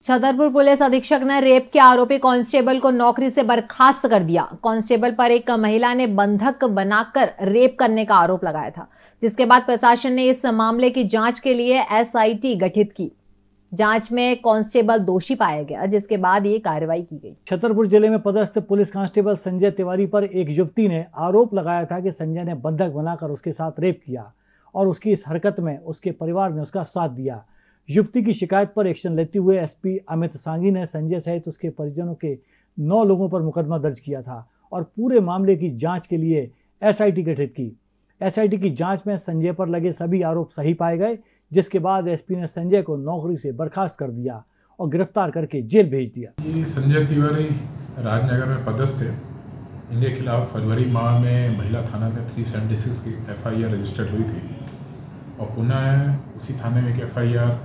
Chhatarpur police अधीक्षक ने rape के आरोपी कांस्टेबल को नौकरी से बर्खास्त कर दिया। कांस्टेबल पर एक महिला ने बंधक बनाकर रेप करने का आरोप लगाया था, जिसके बाद प्रशासन ने इस मामले की जांच के लिए एसआईटी गठित की। जांच में कांस्टेबल दोषी पाया गया, जिसके बाद ये कार्रवाई की गई। छतरपुर जिले में पदस्थ पुलिस कांस्टेबल संजय तिवारी पर एक युवती ने आरोप लगाया था कि संजय ने बंधक बनाकर उसके साथ रेप किया और उसकी इस हरकत में उसके परिवार ने उसका साथ दिया। युवती की शिकायत पर एक्शन लेते हुए एसपी अमित सांघी ने संजय सहित उसके परिजनों के 9 लोगों पर मुकदमा दर्ज किया था और पूरे मामले की जांच के लिए एसआईटी गठित की। एसआईटी की जांच में संजय पर लगे सभी आरोप सही पाए गए, जिसके बाद एसपी ने संजय को नौकरी से बर्खास्त कर दिया और गिरफ्तार करके जेल भेज दिया। ये संजय तिवारी राजनगर में पदस्थ थे। इनके खिलाफ फरवरी माह में महिला थाना में 376 की एफआईआर रजिस्टर्ड हुई थी और पुनः उसी थाने में एक एफआईआर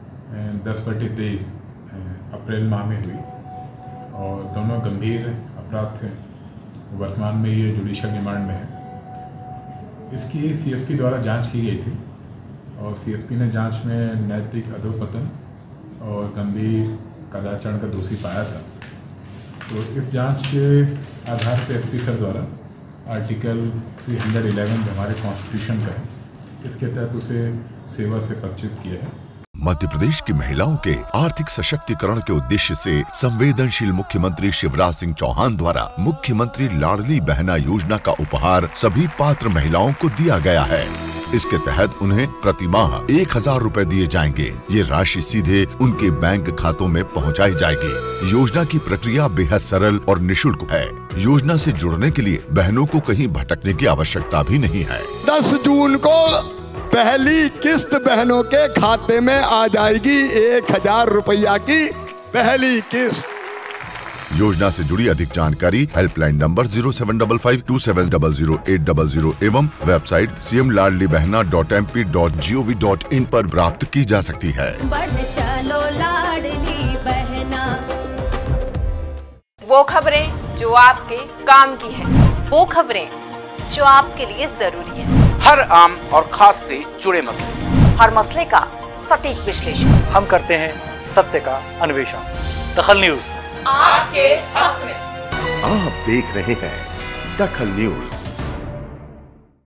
10/23 अप्रैल माह में हुई और दोनों गंभीर अपराध थे। वर्तमान में ये जुडिशियल रिमांड में है। इसकी सीएसपी द्वारा जांच की गई थी और सीएसपी ने जांच में नैतिक अधोपतन और गंभीर कदाचार का दोषी पाया था। तो इस जांच के आधार पर एसपी सर द्वारा आर्टिकल 311 हमारे कॉन्स्टिट्यूशन का है, इसके तहत उसे सेवा से परिचित किया है। मध्य प्रदेश की महिलाओं के आर्थिक सशक्तिकरण के उद्देश्य से संवेदनशील मुख्यमंत्री शिवराज सिंह चौहान द्वारा मुख्यमंत्री लाडली बहना योजना का उपहार सभी पात्र महिलाओं को दिया गया है। इसके तहत उन्हें प्रति माह 1000 रुपए दिए जाएंगे। ये राशि सीधे उनके बैंक खातों में पहुंचाई जाएगी। योजना की प्रक्रिया बेहद सरल और निःशुल्क है। योजना से जुड़ने के लिए बहनों को कहीं भटकने की आवश्यकता भी नहीं है। 10 जून को पहली किस्त बहनों के खाते में आ जाएगी। 1000 रुपया की पहली किस्त। योजना से जुड़ी अधिक जानकारी हेल्पलाइन नंबर 075527000800 एवं वेबसाइट cmladlibehna.mp.gov.in पर प्राप्त की जा सकती है। चलो लाडली बहना। वो खबरें जो आपके काम की हैं, वो खबरें जो आपके लिए जरूरी है। हर आम और खास से जुड़े मसले, हर मसले का सटीक विश्लेषण हम करते हैं, सत्य का अन्वेषण। दखल न्यूज आपके हक में। आप देख रहे हैं दखल न्यूज।